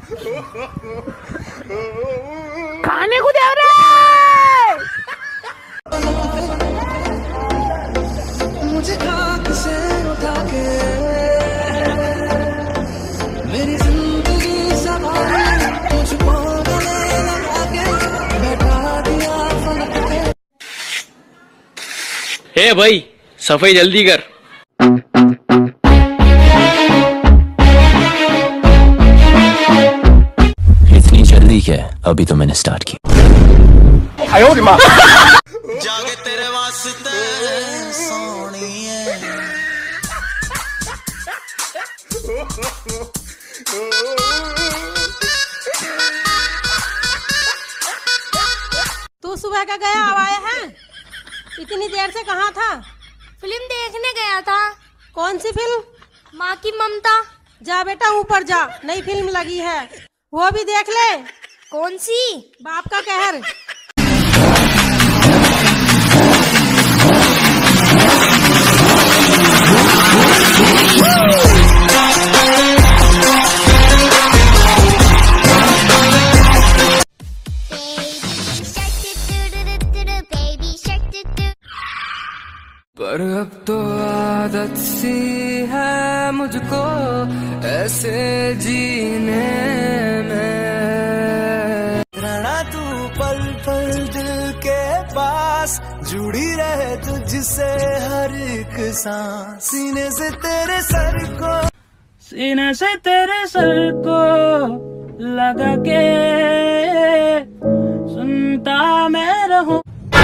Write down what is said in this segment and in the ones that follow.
खाने को दे रहे मुझे खाक से उठा के मेरी जिंदगी संभाली तुझको गले लगा के बैठा दिया फलक पे। हे भाई सफाई जल्दी कर। इतनी जल्दी क्या, अभी तो मैंने स्टार्ट की। जागे तेरे वास्ते सोनिए। तू सुबह का गया अब आया है? इतनी देर से कहाँ था? फिल्म देखने गया था। कौन सी फिल्म? माँ की ममता। जा बेटा ऊपर जा, नई फिल्म लगी है, वो भी देख ले। कौन सी? बाप का कहर। पर अब तो आदत सी है मुझको ऐसे जीने में। रहना तू पल पल दिल के पास, जुड़ी रहे तुझसे हर एक सांस। सीने से तेरे सर को लगा के सुनता मैं रहूं।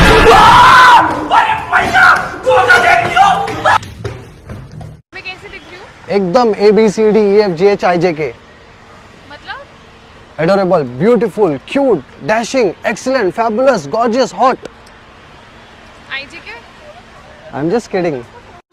मैं कैसे दिख रही हूँ? एकदम ABCDEFGHIJK। मतलब? Adorable, beautiful, cute, dashing, excellent, fabulous, gorgeous, hot. IJK? I am just kidding.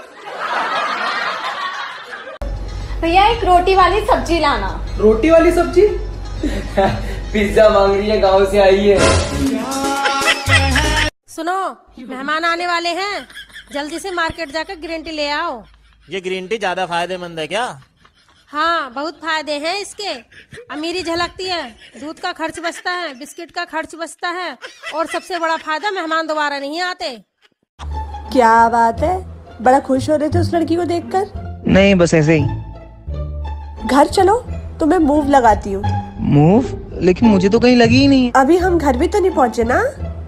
भैया एक रोटी वाली सब्जी लाना। रोटी वाली सब्जी? पिज्जा मांग रही है, गांव से आई है। सुनो, मेहमान आने वाले हैं, जल्दी से मार्केट जाकर ग्रीन टी ले आओ। ये ग्रीन टी ज्यादा फायदेमंद है क्या? हाँ, बहुत फायदे हैं इसके। अमीरी झलकती है, दूध का खर्च बचता है, बिस्किट का खर्च बचता है, और सबसे बड़ा फायदा मेहमान दोबारा नहीं आते। क्या बात है, बड़ा खुश हो रहे थे उस लड़की को देखकर? नहीं, बस ऐसे ही। घर चलो, तुम्हें मूव लगाती हूँ। मूव? लेकिन मुझे तो कहीं लगी ही नहीं। अभी हम घर भी तो नहीं पहुँचे ना।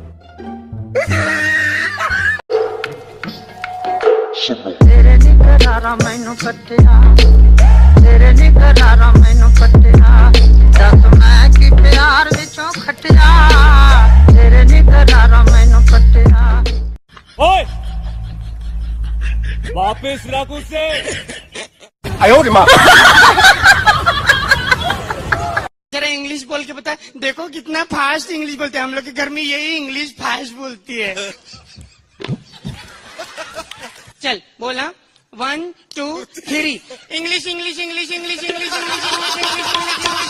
तेरे निकरारा मैनू कटिया, तेरे निकरारा मैनू कटिया, दस मैं की प्यार विचों खटिया, तेरे निकरारा मैनू कटिया। ओए वापस रख उसे। जरा इंग्लिश बोल के बता। देखो कितना फास्ट इंग्लिश बोलते हैं हम लोग के घर में, यही इंग्लिश फास्ट बोलती है। चल बोला 1 2 3। English English English English English English.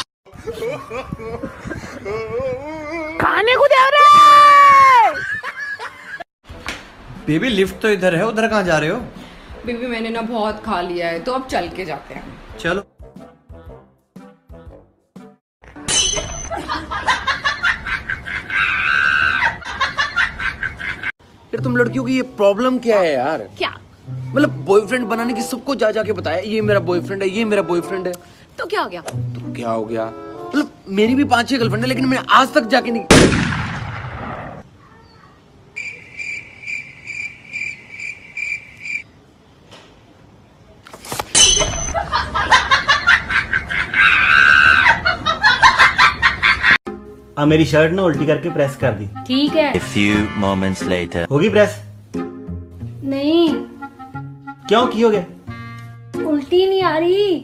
खाने को दे रहे। बेबी लिफ्ट तो इधर है, उधर कहाँ जा रहे हो? बेबी मैंने ना बहुत खा लिया है, तो अब चल के जाते हैं। चलो। यार तुम लड़कियों की ये प्रॉब्लम क्या है यार? क्या? मतलब बॉयफ्रेंड बनाने की सबको जा जाके बताया ये मेरा बॉयफ्रेंड है, ये मेरा बॉयफ्रेंड है। तो क्या हो गया? तो क्या हो गया? मतलब मेरी भी 5-6 गर्लफ्रेंड है, लेकिन मैंने आज तक जाके नहीं। मेरी शर्ट ना उल्टी करके प्रेस कर दी। ठीक है। A few moments later. होगी प्रेस? नहीं। क्यों, की हो गया? उल्टी नहीं आ रही।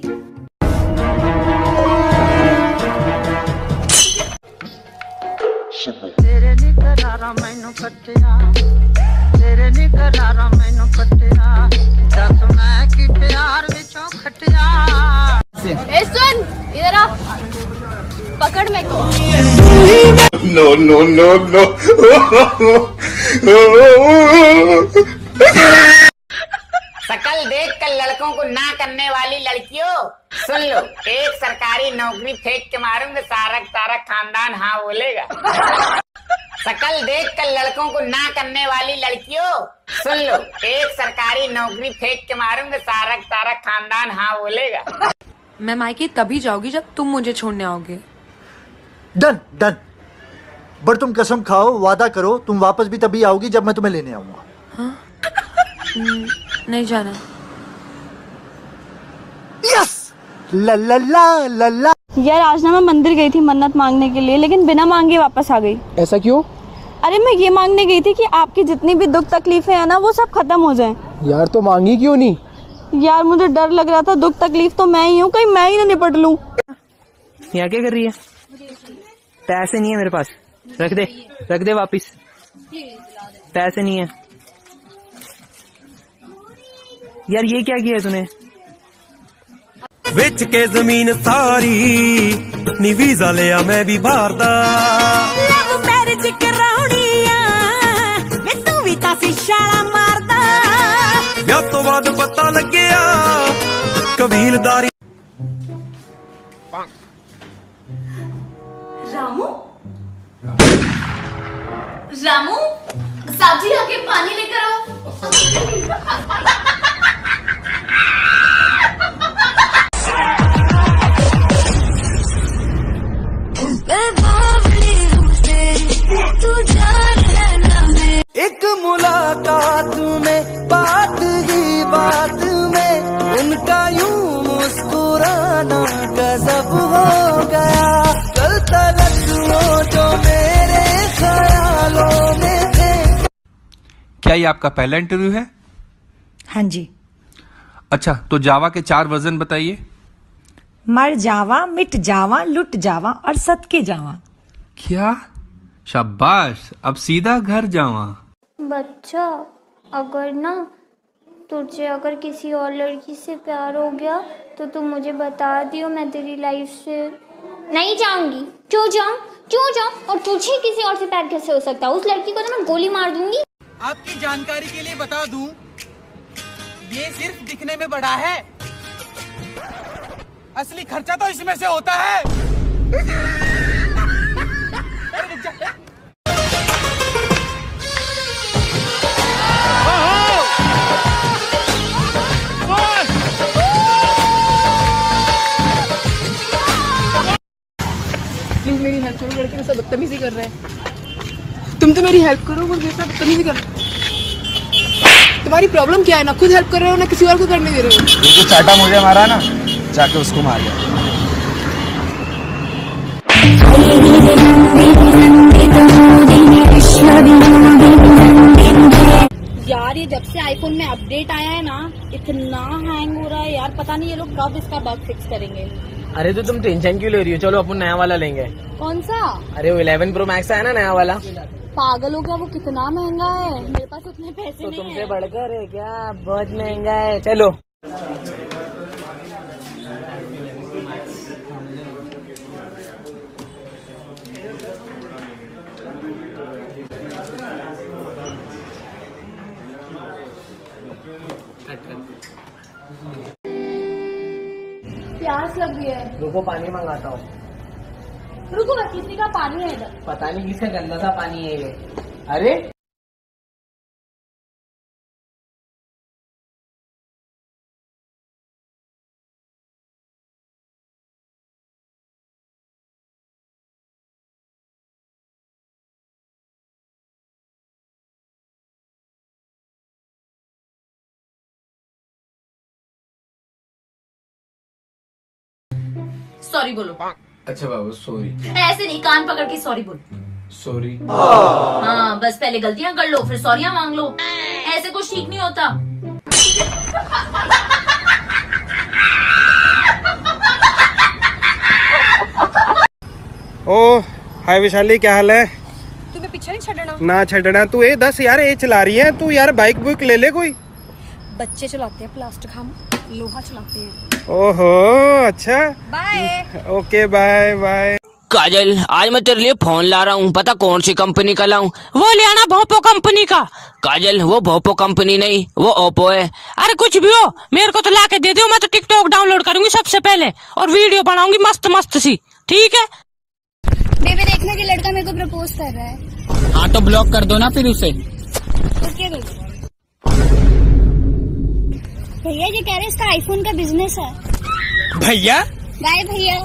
तेरे निकरारा मैनू कटिया, तेरे निकरारा मैनू कटिया, दस मैं की प्यार विचों खटिया। ए सुन, इधर आ, पकड़ मेरे को। No, no, no, no. सकल शकल देख कर लड़कों को ना करने वाली लड़कियों, सुन लो, एक सरकारी नौकरी फेंक के मारूंगा, सारा खानदान हाँ बोलेगा। शकल देख कर लड़कों को ना करने वाली लड़कियों, सुन लो, एक सरकारी नौकरी फेंक के मारूंगा, सारा खानदान हाँ बोलेगा। मैं मायके तभी जाओगी जब तुम मुझे छोड़ने आओगे। Done done. बट तुम कसम खाओ, वादा करो, तुम वापस भी तभी आओगी जब मैं तुम्हें लेने आऊंगा। हाँ? नहीं जाना। यस। ला ला ला ला ला। यार आज ना मैं मंदिर गई थी मन्नत मांगने के लिए, लेकिन बिना मांगे वापस आ गई। ऐसा क्यों? अरे मैं ये मांगने गई थी कि आपकी जितनी भी दुख तकलीफें है ना वो सब खत्म हो जाएं। यार तो मांगी क्यों नहीं? यार मुझे डर लग रहा था, दुख तकलीफ तो मैं ही हूँ, कहीं मैं ही ना निपट लूं। यहाँ क्या कर रही है? पैसे नहीं है मेरे पास, रख दे वापिस। पैसे नहीं है। यार ये क्या किया तूने? विच के जमीन सारी नी वीजा लिया मैं भी बाहर दा। लव मैरिज कराउणी आ मैं तू भी तासी शाला मारदा। या तो बाद पता लग्या कबीलदारी। रामू सब्जी लाके पानी लेकर आओ। एक मुलाकात में बात ही बात में उनका यूं मुस्कुराना गजब हो गया। कल तलक वो जो मेरे ख्यालों में थे। क्या ये आपका पहला इंटरव्यू है? हाँ जी। अच्छा, तो जावा के 4 वर्जन बताइए। मर जावा, मिट जावा, लुट जावा और सदके जावा। क्या? शाबाश, अब सीधा घर जावा। बच्चा, अगर ना तुझे अगर किसी और लड़की से प्यार हो गया तो तू मुझे बता दियो, मैं तेरी लाइफ से नहीं जाऊंगी। क्यों जाऊं? और तुझे किसी और से प्यार कैसे हो सकता है? उस लड़की को तो मैं गोली मार दूंगी। आपकी जानकारी के लिए बता दूं, ये सिर्फ दिखने में बड़ा है, असली खर्चा तो इसमें से होता है। प्लीज मेरी हेल्प करो, लड़के सब बदतमीजी कर रहे हैं। तुम तो मेरी हेल्प करो, वो जैसा बदतमीजी कर रहे हैं। तुम्हारी प्रॉब्लम क्या है? ना खुद हेल्प कर रहे हो ना किसी और को करने दे रहे हो। जो चाटा मुझे मारा ना, जाके उसको मार दे। यार ये जब से आईफोन में अपडेट आया है ना, इतना हैंग हो रहा है यार, पता नहीं ये लोग कब इसका बग फिक्स करेंगे। अरे तो तुम टेंशन क्यों ले रही हो? चलो अपन नया वाला लेंगे। कौन सा? अरे वो 11 Pro Max है ना, नया वाला। पागल हो क्या? वो कितना महंगा है, मेरे पास उतने पैसे तो नहीं तुमसे है। बढ़कर है क्या? बहुत महंगा है। चलो प्यास लग गई है। रुको पानी मंगाता हूँ। रुको ना, किसी का पानी है इधर। पता नहीं किसका गंदा सा पानी है ये। अरे सॉरी बोलो। अच्छा बाबू सॉरी। ऐसे नहीं, कान पकड़ के सॉरी बोलो। सॉरी। हाँ बस पहले गलतियां कर लो फिर सॉरियां मांग लो, ऐसे कुछ ठीक नहीं होता। ओ हाय विशाली, क्या हाल है? तुम्हें पीछे नहीं छड़ना ना छड़ना तू। ये 10 यार ये चला रही है तू यार, बाइक बुक ले ले कोई। बच्चे चलाते हैं प्लास्टिक, हम लोहा चलाते हैं। ओहो अच्छा, bye. Okay bye bye. Kajal, आज मैं तेरे लिए फोन ला रहा हूँ, पता कौन सी कंपनी का लाऊं? वो ले आना भोपो कंपनी का। काजल, वो भोपो कंपनी नहीं, वो ओप्पो है। अरे कुछ भी हो, मेरे को तो ला के दे दो, मैं तो टिकटॉक डाउनलोड करूंगी सबसे पहले और वीडियो बनाऊंगी मस्त मस्त सी, ठीक है? बेबी देखना कि लड़का मेरे को प्रपोज कर रहा है। हाँ तो ब्लॉक कर दो ना फिर उसे। ओके भैया, ये कह रहे इसका आईफोन का बिजनेस है। भैया? गाय भैया।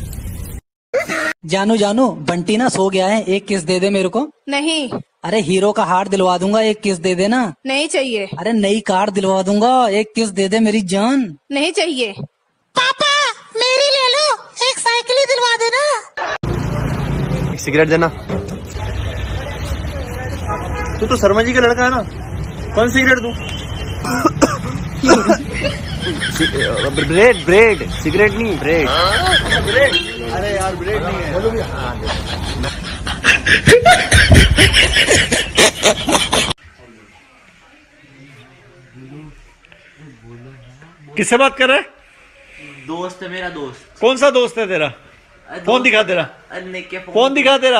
जानू जानू, बंटी ना सो गया है, एक किस दे दे मेरे को। नहीं। अरे हीरो का हार दिलवा दूंगा, एक किस दे देना। नहीं चाहिए। अरे नई कार दिलवा दूंगा, एक किस दे दे मेरी जान। नहीं चाहिए। पापा मेरी ले लो, एक साइकिल ही दिलवा देना। एक सिगरेट देना। तू तो शर्मा जी का लड़का है ना, कौन सिगरेट दूं? ब्रेड सिगरेट नहीं, ब्रेड। अरे यार ब्रेड नहीं है। किससे बात कर रहे? दोस्त है मेरा दोस्त। कौन सा दोस्त है तेरा? फोन दिखा तेरा। फोन दिखा तेरा।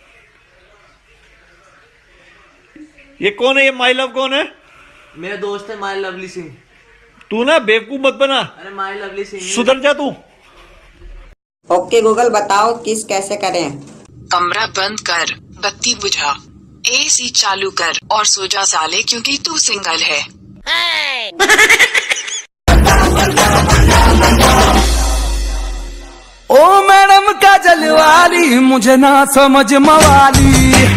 ये कौन है? ये माई लव कौन है? मेरा दोस्त है माई लवली सिंह। तू ना बेवकूफ मत बना। अरे माई लवली सिंह, सुधर जा तू। ओके गूगल बताओ किस कैसे करें। कमरा बंद कर, बत्ती बुझा, एसी चालू कर और सो जा साले, क्योंकि तू सिंगल है। ओ मैडम काजल वाली, मुझे ना समझ मवाली।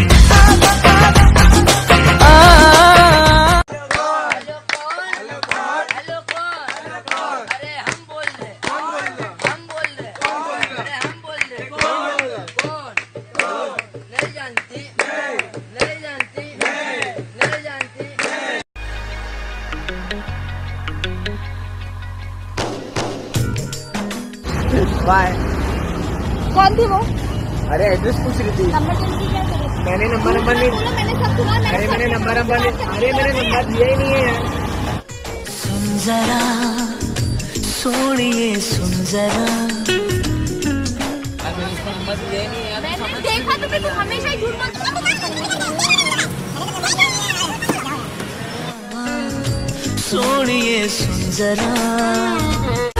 बाय। कौन थी वो? अरे एड्रेस पूछ रही थी। नंबर जल्दी क्या करे? मैंने नंबर नहीं। मैंने सब सुना। अरे मैंने नंबर दिया ही नहीं है। सुन जरा सोनिए, सुन जरा। मैंने देखा तो मैं हमेशा ही झूठ बोलता हूँ। सोनिए सुन जरा।